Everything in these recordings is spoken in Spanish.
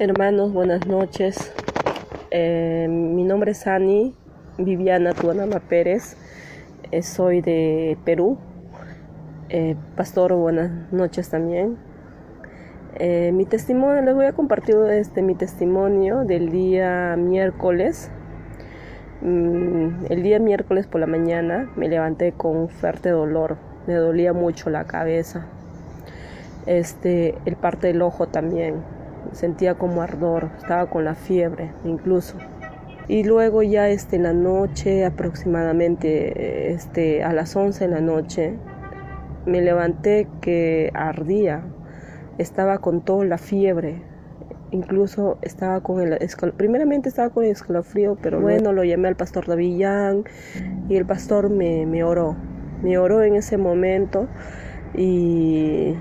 Hermanos, buenas noches. Mi nombre es Ani Viviana Tuanama Pérez. Soy de Perú. Pastor, buenas noches también. Mi testimonio, les voy a compartir mi testimonio del día miércoles. El día miércoles por la mañana me levanté con un fuerte dolor. Me dolía mucho la cabeza. El parte del ojo también. Sentía como ardor, estaba con la fiebre incluso. Y luego ya en la noche, aproximadamente a las 11 de la noche, me levanté que ardía, estaba con toda la fiebre, incluso estaba primeramente estaba con el escalofrío, pero bueno, lo llamé al pastor Davillán y el pastor me oró en ese momento y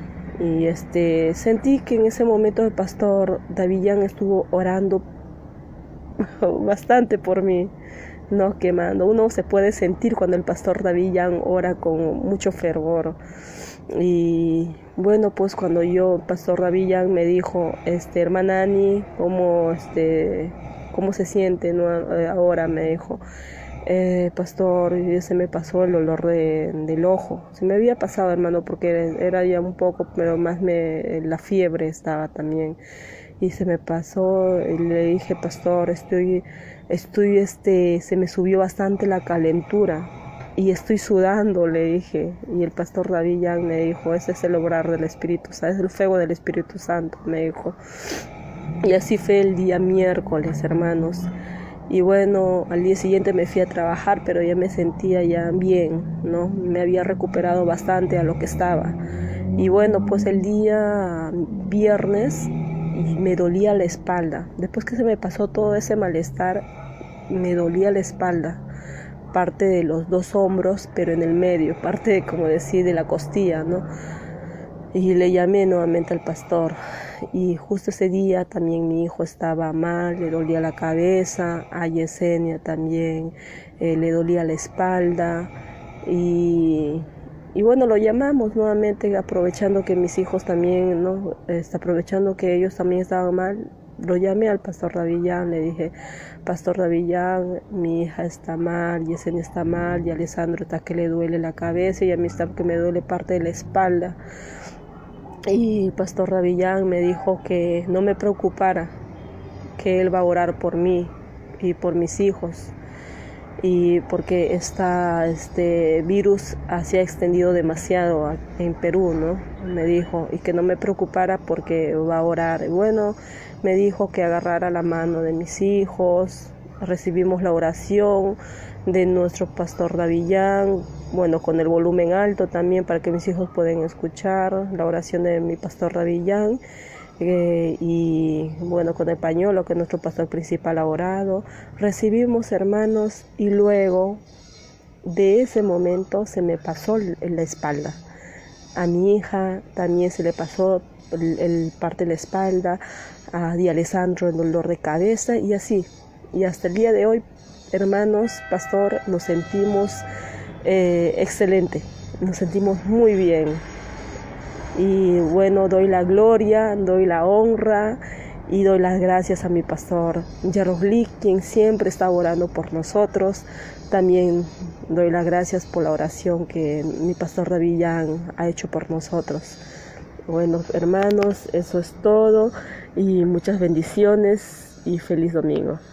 sentí que en ese momento el pastor Davillán estuvo orando bastante por mí, no quemando. Uno se puede sentir cuando el pastor Davillán ora con mucho fervor. Y bueno, pues cuando el pastor Davillán me dijo, hermana Ani, ¿cómo se siente, no? Ahora me dijo, pastor, se me pasó el dolor del ojo. Se me había pasado, hermano, porque era ya un poco, pero más la fiebre estaba también. Y se me pasó, y le dije, pastor, se me subió bastante la calentura y estoy sudando, le dije. Y el pastor Davillán me dijo, ese es el obrar del Espíritu Santo, es el fuego del Espíritu Santo, me dijo. Y así fue el día miércoles, hermanos. Y bueno, al día siguiente me fui a trabajar, pero ya me sentía ya bien, ¿no? Me había recuperado bastante a lo que estaba. Y bueno, pues el día viernes me dolía la espalda. Después que se me pasó todo ese malestar, me dolía la espalda. Parte de los dos hombros, pero en el medio, parte, como decir, de la costilla, ¿no? Y le llamé nuevamente al pastor. Y justo ese día también mi hijo estaba mal, le dolía la cabeza, a Yesenia también le dolía la espalda. Y bueno, lo llamamos nuevamente, aprovechando que mis hijos también, ¿no? Aprovechando que ellos también estaban mal. Lo llamé al pastor Davillán, le dije, pastor Davillán, mi hija está mal, Yesenia está mal, y a Alessandro está que le duele la cabeza, y a mí está que me duele parte de la espalda. Y el pastor Davillán me dijo que no me preocupara, que él va a orar por mí y por mis hijos, y porque este virus se ha extendido demasiado en Perú, ¿no? Me dijo, y que no me preocupara porque va a orar. Y bueno, me dijo que agarrara la mano de mis hijos. Recibimos la oración de nuestro pastor Davillán, bueno, con el volumen alto también para que mis hijos puedan escuchar la oración de mi pastor Davillán. Y bueno, con el pañuelo que nuestro pastor principal ha orado, recibimos, hermanos, y luego de ese momento se me pasó en la espalda. A mi hija también se le pasó el parte de la espalda, a Alessandro el dolor de cabeza y así. Y hasta el día de hoy, hermanos, pastor, nos sentimos excelente, nos sentimos muy bien. Y bueno, doy la gloria, doy la honra y doy las gracias a mi pastor Yaroslik, quien siempre está orando por nosotros. También doy las gracias por la oración que mi pastor Davillán ha hecho por nosotros. Bueno, hermanos, eso es todo y muchas bendiciones y feliz domingo.